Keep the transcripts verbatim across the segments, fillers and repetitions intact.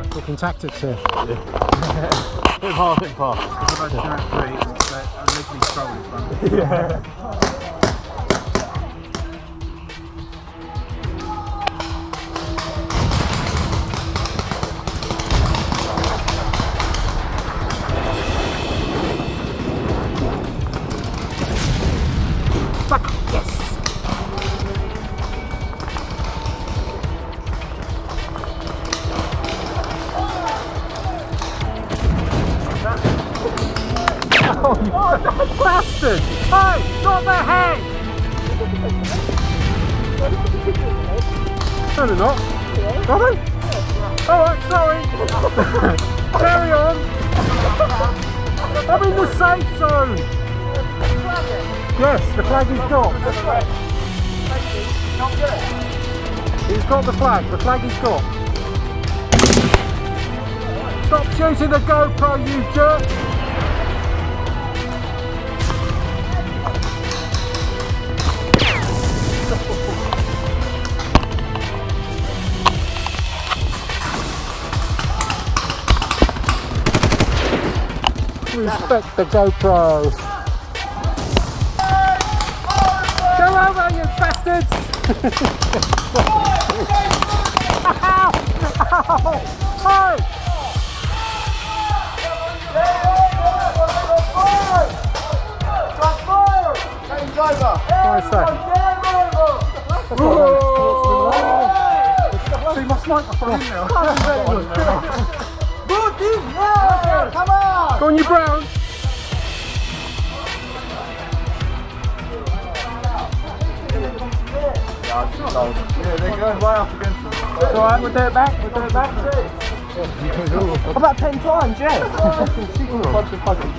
Talking tactics here. Yeah. Hit far, hit far. If I shoot at three, I'm making me struggle in front. Yeah. Back. Yes. Oh, you bastard! Hey, not the head! No, they're not. Are they? Alright, sorry. Carry on. I'm in the safe zone. Yes, the flag is got. He's got the flag. The flag is got. Stop shooting the GoPro, you jerk! Respect the GoPro. Go over, you bastards! Ow! Ow! Hey! Game's over. Nice that. See my sniper from in there. Good thing! Come on! Go on, you brown. Yeah, they're going way up against them. It's alright, we'll do it back, we'll do it back. About ten times, yeah. Bunch of fucking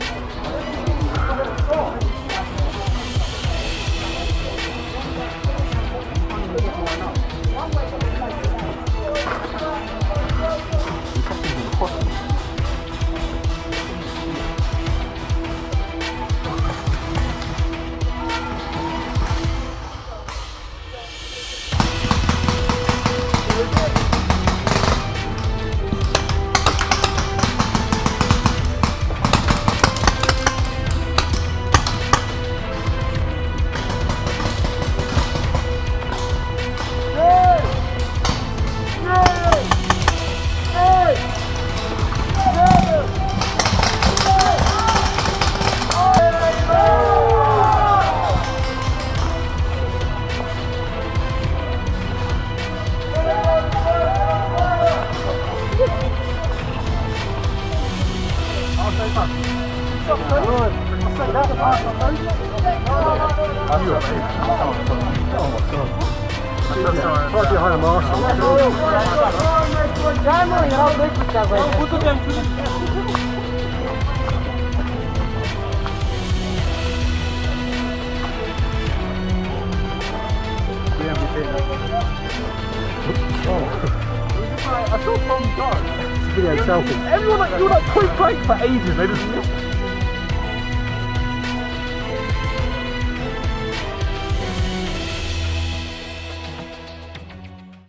Right behind a marshal. I saw Tom go. Video selfie. Everyone like, you were like point blank for ages, they just missed.